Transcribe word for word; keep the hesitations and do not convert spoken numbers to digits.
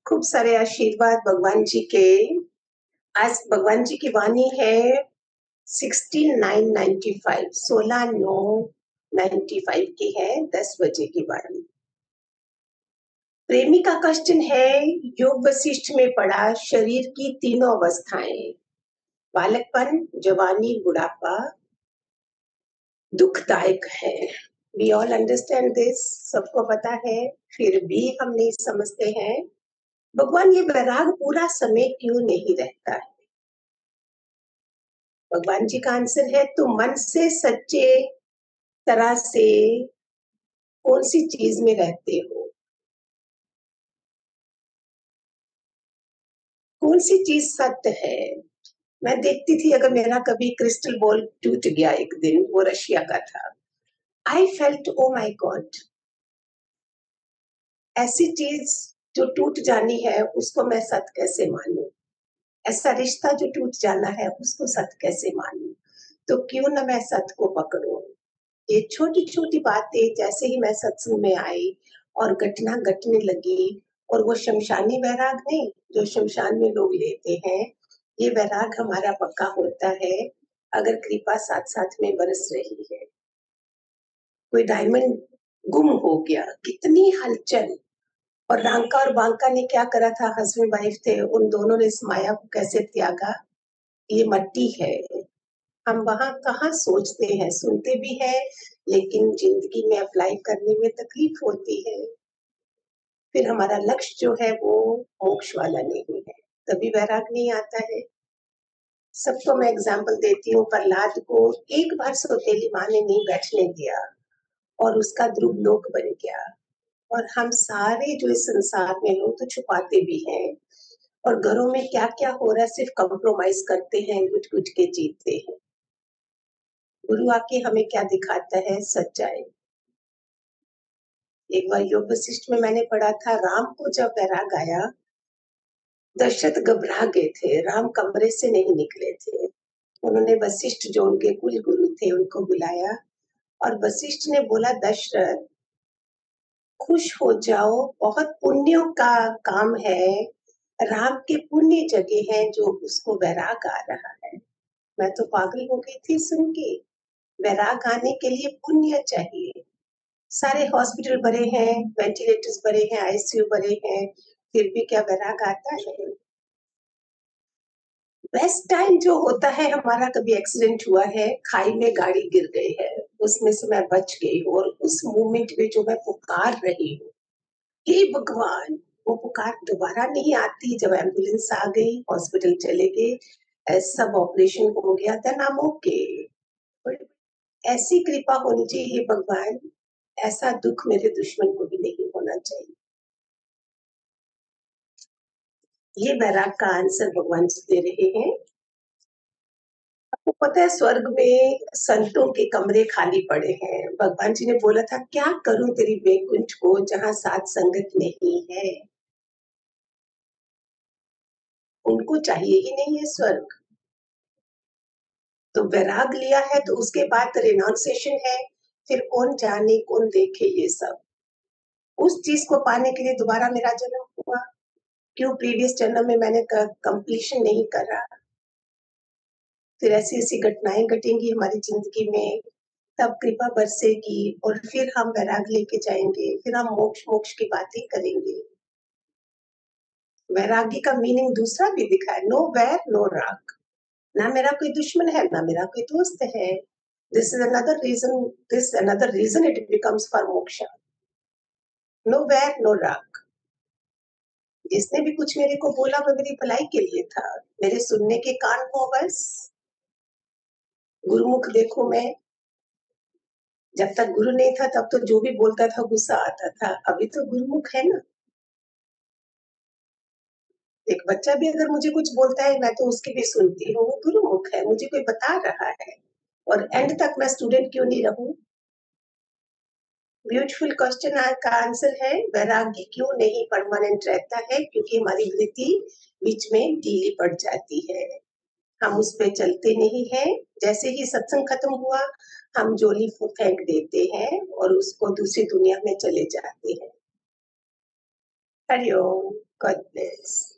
खूब सारे आशीर्वाद भगवान जी के। आज भगवान जी की वाणी है सिक्सटीन नाइन नाइन्टी फाइव, सोलह नौ नाइन्टी फाइव की है, दस बजे की वाणी। प्रेमी का क्वेश्चन है, योग वशिष्ठ में पढ़ा शरीर की तीनों अवस्थाएं, बालकपन, जवानी, बुढ़ापा दुखदायक है। वी ऑल अंडरस्टैंड दिस, सबको पता है, फिर भी हम नहीं समझते हैं। भगवान ये वैराग पूरा समय क्यों नहीं रहता है? भगवान जी का आंसर है, तुम मन से सच्चे तरह से कौन सी चीज में रहते हो, कौन सी चीज सत्य है। मैं देखती थी, अगर मेरा कभी क्रिस्टल बॉल टूट गया एक दिन, वो रशिया का था, I felt O my God, ऐसी चीज जो टूट जानी है उसको मैं सत्य कैसे मानूं, ऐसा रिश्ता जो टूट जाना है उसको सत्य कैसे मानूं। तो क्यों ना मैं सत्य को पकड़ूं। ये छोटी छोटी बातें, जैसे ही मैं सत्संग में आई और घटना घटने लगी, और वो शमशानी वैराग नहीं जो शमशान में लोग लेते हैं, ये वैराग हमारा पक्का होता है अगर कृपा साथ साथ में बरस रही है। कोई डायमंड गुम हो गया, कितनी हलचल, और रांका और बांका ने क्या करा था, हस्बैंड वाइफ थे, उन दोनों ने इस माया को कैसे त्यागा। ये मट्टी है। हम वहां कहाँ सोचते हैं, सुनते भी हैं, लेकिन जिंदगी में अप्लाई करने में तकलीफ होती है। फिर हमारा लक्ष्य जो है वो मोक्ष वाला नहीं है, तभी वैराग नहीं आता है। सबको मैं एग्जाम्पल देती हूँ, प्रहलाद को एक बार सौतेली माँ ने नहीं बैठने दिया और उसका ध्रुव लोक बन गया। और हम सारे जो इस संसार में लोग तो छुपाते भी हैं, और घरों में क्या क्या हो रहा है सिर्फ कंप्रोमाइज करते हैं, गुट गुट के जीते हैं। गुरु आके हमें क्या दिखाता है, सच्चाई। एक बार योग वशिष्ठ में मैंने पढ़ा था, राम को जब वैराग आया, दशरथ घबरा गए थे, राम कमरे से नहीं निकले थे। उन्होंने वशिष्ठ जो उनके कुल गुरु थे उनको बुलाया, और वशिष्ठ ने बोला, दशरथ खुश हो जाओ, बहुत पुण्यों का काम है, राम के पुण्य जगह हैं जो उसको वैराग आ रहा है। मैं तो पागल हो गई थी सुन के। वैराग आने के लिए पुण्य चाहिए। सारे हॉस्पिटल भरे हैं, वेंटिलेटर्स भरे हैं, आईसीयू भरे हैं, फिर भी क्या वैराग आता है? बेस्ट टाइम जो होता है, हमारा कभी एक्सीडेंट हुआ है, खाई में गाड़ी गिर गई है, उसमें से मैं बच गई हूँ, और उस मोमेंट में जो मैं पुकार रही हूँ, हे भगवान, वो पुकार दोबारा नहीं आती। जब एम्बुलेंस आ गई, हॉस्पिटल चले गए, सब ऑपरेशन हो गया, देन आई एम ओके। ऐसी कृपा होनी चाहिए, हे भगवान, ऐसा दुख मेरे दुश्मन को भी नहीं होना चाहिए। ये वैराग का आंसर भगवान जी दे रहे हैं। आपको पता है, स्वर्ग में संतों के कमरे खाली पड़े हैं। भगवान जी ने बोला था, क्या करूं तेरी बैकुंठ को जहां साथ संगत नहीं है। उनको चाहिए ही नहीं है स्वर्ग। तो वैराग लिया है तो उसके बाद रिनाउंसिएशन है, फिर कौन जाने कौन देखे ये सब। उस चीज को पाने के लिए दोबारा मेरा जन्म हुआ। क्यों? प्रीवियस जन्म में मैंने कंप्लीशन नहीं करा। फिर ऐसी ऐसी घटनाएं घटेंगी हमारी जिंदगी में, तब कृपा बरसेगी, और फिर हम वैराग लेके जाएंगे, फिर हम मोक्ष मोक्ष की बातें करेंगे। वैराग्य का मीनिंग दूसरा भी दिखा है, नो वैर नो राग। ना मेरा कोई दुश्मन है, ना मेरा कोई दोस्त है। This is another reason, this another reason it becomes for moksha. No वैर नो राग। जिसने भी कुछ मेरे को बोला वो मेरी भलाई के लिए था, मेरे सुनने के कान हो बस। गुरुमुख देखो, मैं जब तक गुरु नहीं था तब तो जो भी बोलता था गुस्सा आता था, अभी तो गुरुमुख है ना। एक बच्चा भी अगर मुझे कुछ बोलता है, मैं तो उसकी भी सुनती हूँ, वो गुरुमुख है, मुझे कोई बता रहा है। और एंड तक मैं स्टूडेंट क्यों नहीं रहूं? ब्यूटीफुल क्वेश्चन का आंसर है, वैराग्य क्यों नहीं परमानेंट रहता है? क्योंकि हमारी वृत्ति बीच में ढीली पड़ जाती है, हम उस पे चलते नहीं हैं। जैसे ही सत्संग खत्म हुआ, हम जोली फेंक देते हैं और उसको दूसरी दुनिया में चले जाते हैं। हरिओम। God bless.